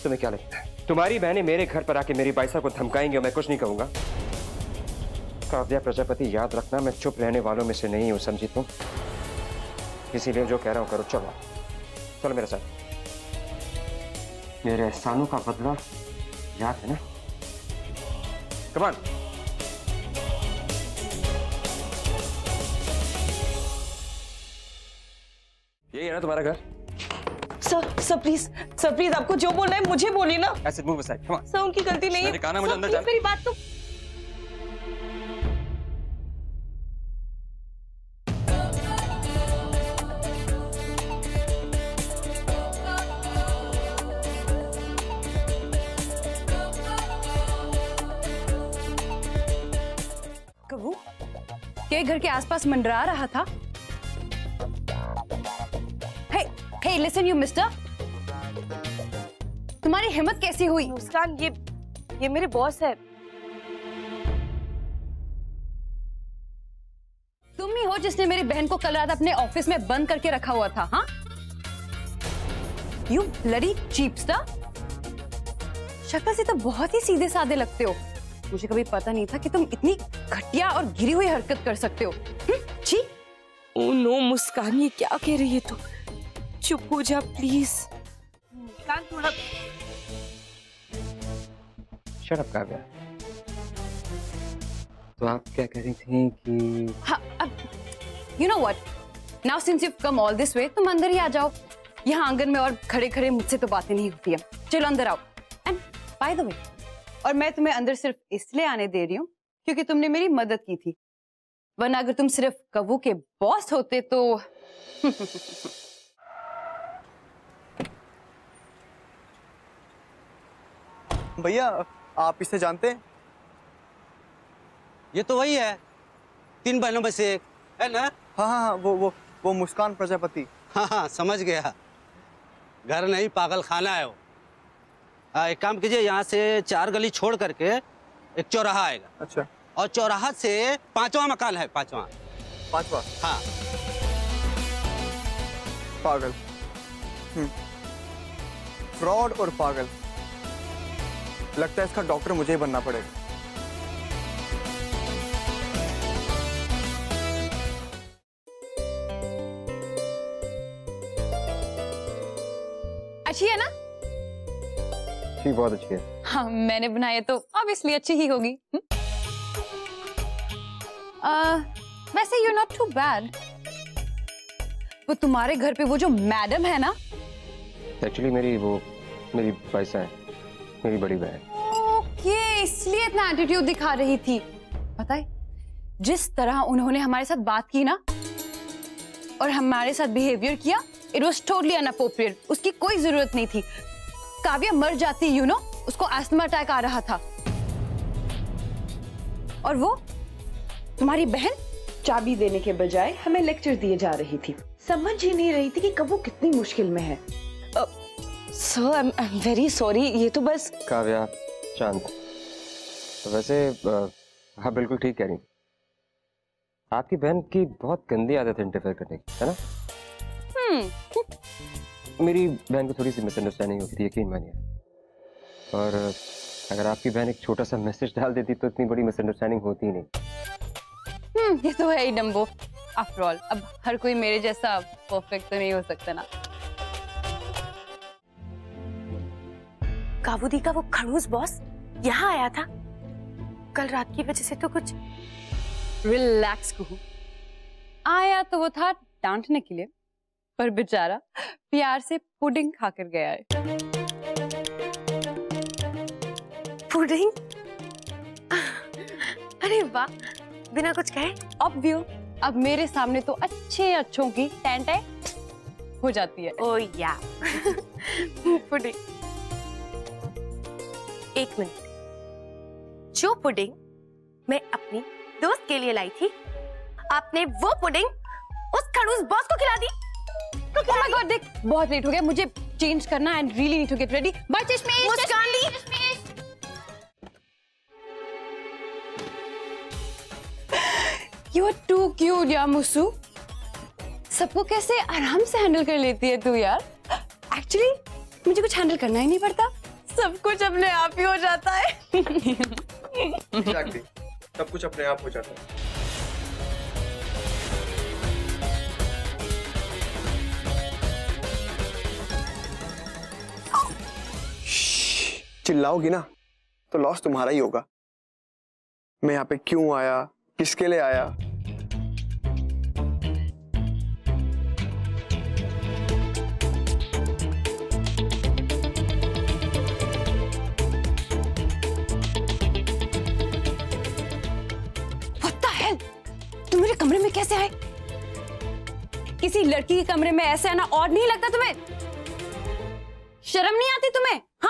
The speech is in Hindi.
तुम्हें क्या लगता है तुम्हारी बहनें मेरे घर पर आके मेरी बाइसा को धमकाएंगे और मैं कुछ नहीं कहूंगा? काव्या प्रजापति, याद रखना मैं चुप रहने वालों में से नहीं हूं, समझी तुम? इसीलिए जो कह रहा हूं करो। चलो चलो मेरे साथ। मेरे एहसानों का बदला याद है ना? Come on. यही है ना तुम्हारा घर? सर प्लीज आपको जो बोलना है मुझे बोलिए ना। ऐसे move aside, come on. Sir उनकी गलती नहीं है। मैंने कहा ना मुझे अंदर जाना। मेरी बात तो। कबू के घर के आसपास मंडरा रहा था। Hey, listen you mister. तुम्हारी हिम्मत कैसी हुई? मुस्कान, ये मेरे बॉस है। तुम ही हो जिसने मेरी बहन को कल रात अपने ऑफिस में बंद करके रखा हुआ था, हाँ? You bloody cheapster. शक्ल से तो बहुत ही सीधे साधे लगते हो। मुझे कभी पता नहीं था कि तुम इतनी घटिया और गिरी हुई हरकत कर सकते हो। छी। ओह नो मुस्कान, ये क्या कह रही है तू? चुप हो जा प्लीज। मुस्कान थोड़ा। Shut up Kavya. तो आप क्या कह रही थी कि? हाँ, you know what? Now since you've come all this way, तुम अंदर ही आ जाओ। यहाँ आंगन में और खड़े खड़े मुझसे तो बातें नहीं होती है। चलो अंदर आओ। And by the way, और मैं तुम्हें अंदर सिर्फ इसलिए आने दे रही हूँ क्योंकि तुमने मेरी मदद की थी, वरना अगर तुम सिर्फ कबू के बॉस होते तो भैया आप इसे जानते हैं? ये तो वही है, 3 बहनों में से एक है ना? हाँ, वो मुस्कान प्रजापति। हाँ, समझ गया। घर नहीं पागल खाना है वो। एक काम कीजिए, यहाँ से 4 गली छोड़ करके एक चौराहा आएगा। अच्छा। और चौराहा से 5वां मकान है, 5वां। हाँ। पागल। फ्रॉड और पागल। लगता है इसका डॉक्टर मुझे ही बनना पड़ेगा। अच्छी है ना? जी बहुत अच्छी है। हाँ, मैंने बनाया तो ऑब्वियसली अच्छी ही होगी। वैसे you're not too bad। वो तुम्हारे घर पे वो जो मैडम है ना, एक्चुअली मेरी बाइसा है, मेरी बड़ी बहन। ओके, इसलिए इतना एटीट्यूड दिखा रही थी। पता है, जिस तरह उन्होंने हमारे साथ बात की ना और हमारे साथ बिहेवियर किया, इट वॉज टोटली अनअप्रोप्रिएट। उसकी कोई जरूरत नहीं थी। काव्या मर जाती, यू नो, उसको अस्थमा अटैक आ रहा था। और वो तुम्हारी बहन चाबी देने के बजाय हमें लेक्चर दिए जा रही थी। समझ ही नहीं रही थी कि कबू कितनी मुश्किल में है। Sir I am very sorry. ये तो बस। काव्या शांत। तो वैसे आप बिल्कुल ठीक कह रही। आपकी बहन की बहुत गंदी आदत है इंटरफेयर करने की, है ना? मेरी बहन को थोड़ी सी मिसअंडरस्टैंडिंग होती थी, यकीन मानिए। और अगर आपकी बहन एक छोटा सा मैसेज डाल देती तो इतनी बड़ी मिसअंडरस्टैंडिंग होती ही नहीं। ये तो है ही डम्बो। आफ्टर ऑल, अब हर कोई मेरे जैसा परफेक्ट तो नहीं हो सकता ना। काबूदी का वो खड़ूस बॉस यहाँ आया था कल रात की वजह से तो कुछ। रिलैक्स कहूँ, आया तो वो था डांटने के लिए, पर बेचारा प्यार से पुडिंग खाकर गया है। पुडिंग? अरे वाह, बिना कुछ कहे। अब मेरे सामने तो अच्छों की टेंटे हो जाती है। ओ या पुडिंग। एक मिनट, जो पुडिंग मैं अपनी दोस्त के लिए लाई थी, आपने वो पुडिंग उस खड़ूस बॉस को खिला दी। Oh my God, देख बहुत लेट हो गया, मुझे चेंज करना and really need to get ready. Bye चश्मेश। मुस्कान दी। You are too cute यार मुस्सू। सबको कैसे आराम से हैंडल कर लेती है तू यार। एक्चुअली मुझे कुछ हैंडल करना ही नहीं पड़ता। सब कुछ अपने आप ही हो जाता है। Exactly. सब कुछ अपने आप हो जाता है। चिल्लाओगी ना तो लॉस तुम्हारा ही होगा। मैं यहाँ पे क्यों आया, किसके लिए आया? What the hell? तुम मेरे कमरे में कैसे आए? किसी लड़की के कमरे में ऐसे आना और नहीं लगता तुम्हें? शर्म नहीं आती तुम्हें?